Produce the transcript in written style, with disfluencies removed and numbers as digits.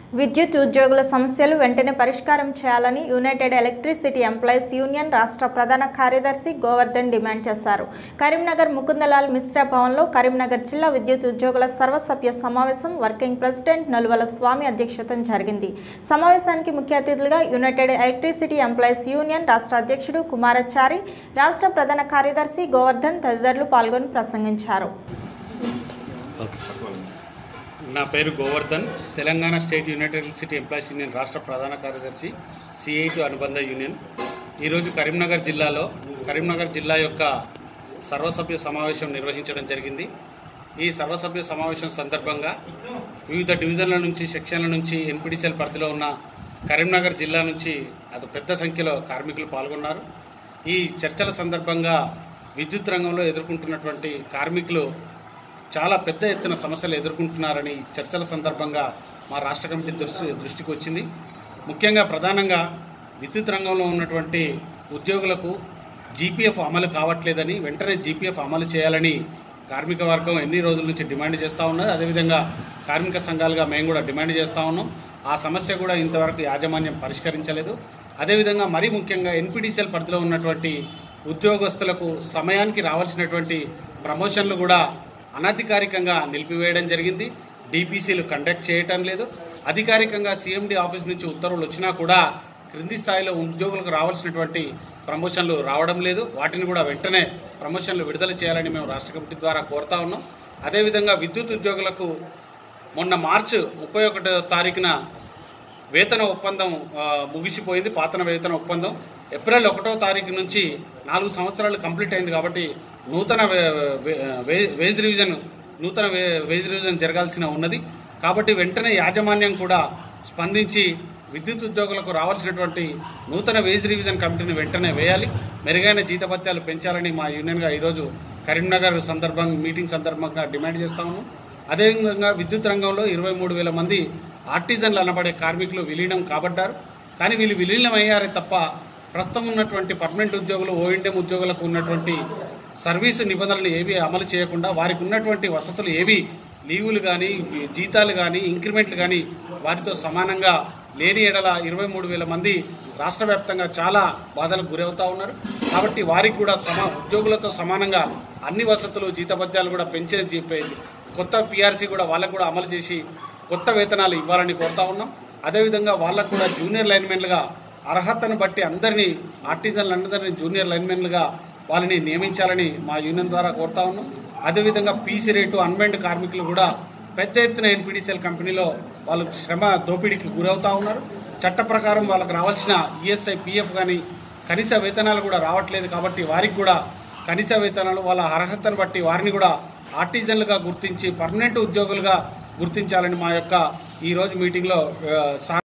విద్యుత్ ఉద్యోగుల సమస్యలు వెంటనే పరిష్కారం చేయాలని యునైటెడ్ ఎలక్ట్రిసిటీ ఎంప్లాయీస్ యూనియన్ రాష్ట్ర ప్రధాన కార్యదర్శి గోవర్ధన్ డిమాండ్ చేశారు. కరీంనగర్ ముకుందలాల్ మిశ్రా భవన్లో కరీంనగర్ జిల్లా విద్యుత్ ఉద్యోగుల సర్వసభ్య సమావేశం వర్కింగ్ ప్రెసిడెంట్ నలువల స్వామి అధ్యక్షతన జరిగింది. సమావేశానికి ముఖ్య అతిథులుగా యునైటెడ్ ఎలక్ట్రిసిటీ ఎంప్లాయీస్ యూనియన్ రాష్ట్ర అధ్యక్షుడు కుమారాచారి, రాష్ట్ర ప్రధాన కార్యదర్శి గోవర్ధన్ తదితరులు పాల్గొని ప్రసంగించారు. నా పేరు Govardhan, Telangana state united electricity employees union రాష్ట్ర ప్రధాన కార్యదర్శి, CI2 అనుబంధ యూనియన్. ఈరోజు కరీంనగర్ జిల్లా యొక్క సర్వసభ్య సమావేశం నిర్వహించడం జరిగింది. ఈ సర్వసభ్య సమావేశం సందర్భంగా వివిధ డివిజన్ల నుంచి, సెక్షన్ల నుంచి, NPDCL పరిధిలో ఉన్న కరీంనగర్ జిల్లా నుంచి అతి పెద్ద సంఖ్యలో కార్మికులు పాల్గొన్నారు. ఈ చర్చల సందర్భంగా విద్యుత్ రంగంలో ఎదుర్కొంటున్నటువంటి కార్మికులు చాలా పెద్ద ఎత్తున సమస్యలు ఎదుర్కొంటున్నారని ఈ చర్చల సందర్భంగా మా రాష్ట్ర కమిటీ దృష్టికి వచ్చింది. ముఖ్యంగా ప్రధానంగా విద్యుత్ రంగంలో ఉన్నటువంటి ఉద్యోగులకు GPF అమలు కావట్లేదని, వెంటనే GPF అమలు చేయాలని కార్మిక వర్గం ఎన్ని రోజుల నుంచి డిమాండ్ చేస్తూ ఉన్నది. అదేవిధంగా కార్మిక సంఘాలుగా మేము కూడా డిమాండ్ చేస్తూ ఉన్నాం. ఆ సమస్య కూడా ఇంతవరకు యాజమాన్యం పరిష్కరించలేదు. అదేవిధంగా మరీ ముఖ్యంగా NPDCL పరిధిలో ఉన్నటువంటి ఉద్యోగస్తులకు సమయానికి రావాల్సినటువంటి ప్రమోషన్లు కూడా అనధికారికంగా నిలిపివేయడం జరిగింది. DPCలు కండక్ట్ చేయటం లేదు. అధికారికంగా CMD ఆఫీస్ నుంచి ఉత్తర్వులు వచ్చినా కూడా క్రింది స్థాయిలో ఉద్యోగులకు రావాల్సినటువంటి ప్రమోషన్లు రావడం లేదు. వాటిని కూడా వెంటనే ప్రమోషన్లు విడుదల చేయాలని మేము రాష్ట్ర కమిటీ ద్వారా కోరుతా ఉన్నాం. అదేవిధంగా విద్యుత్ ఉద్యోగులకు మొన్న మార్చి 31వ తారీఖున వేతన ఒప్పందం ముగిసిపోయింది. పాత వేతన ఒప్పందం ఏప్రిల్ 1వ తారీఖు నుంచి 4 సంవత్సరాలు కంప్లీట్ అయింది. కాబట్టి నూతన వేజ్ రివిజన్ జరగాల్సిన ఉన్నది. కాబట్టి వెంటనే యాజమాన్యం కూడా స్పందించి విద్యుత్ ఉద్యోగులకు రావాల్సినటువంటి నూతన వేజ్ రివిజన్ కమిటీని వెంటనే వేయాలి. మెరుగైన జీతభత్యాలు పెంచాలని మా యూనియన్గా ఈరోజు కరీంనగర్ మీటింగ్ సందర్భంగా డిమాండ్ చేస్తా ఉన్నాం. అదేవిధంగా విద్యుత్ రంగంలో 23,000 మంది ఆర్టిజన్లు అనబడే కార్మికులు విలీనం కాబడ్డారు. కానీ వీళ్ళు విలీనం అయ్యారే తప్ప ప్రస్తుతం ఉన్నటువంటి పర్మనెంట్ ఉద్యోగులు, O&M ఉద్యోగులకు ఉన్నటువంటి సర్వీసు నిబంధనలు ఏవి అమలు చేయకుండా, వారికి ఉన్నటువంటి వసతులు ఏవి, లీవులు కానీ, జీతాలు కానీ, ఇంక్రిమెంట్లు కానీ వారితో సమానంగా లేని ఎడల 23,000 మంది రాష్ట్ర వ్యాప్తంగా చాలా బాధలకు గురవుతూ ఉన్నారు. కాబట్టి వారికి కూడా ఉద్యోగులతో సమానంగా అన్ని వసతులు, జీతభత్యాలు కూడా పెంచే కొత్త PRC కూడా వాళ్ళకు కూడా అమలు చేసి కొత్త వేతనాలు ఇవ్వాలని కోరుతా ఉన్నాం. అదేవిధంగా వాళ్ళకు కూడా జూనియర్ లైన్మెన్లుగా అర్హతను బట్టి అందరినీ, ఆర్టిజన్లందరినీ జూనియర్ లైన్మెన్లుగా వాళ్ళని నియమించాలని మా యూనియన్ ద్వారా కోరుతా ఉన్నాం. అదేవిధంగా PC రేటు అన్మెండ్ కార్మికులు కూడా పెద్ద ఎత్తున NPDCL కంపెనీలో వాళ్ళు శ్రమ దోపిడీకి గురవుతూ ఉన్నారు. చట్ట ప్రకారం వాళ్ళకు రావాల్సిన ESI, PF కానీ కనీస వేతనాలు కూడా రావట్లేదు. కాబట్టి వారికి కూడా కనీస వేతనాలు, వాళ్ళ అర్హతను బట్టి వారిని కూడా ఆర్టిజన్లుగా గుర్తించి పర్మనెంట్ ఉద్యోగులుగా గుర్తించాలని మా యొక్క ఈరోజు మీటింగ్లో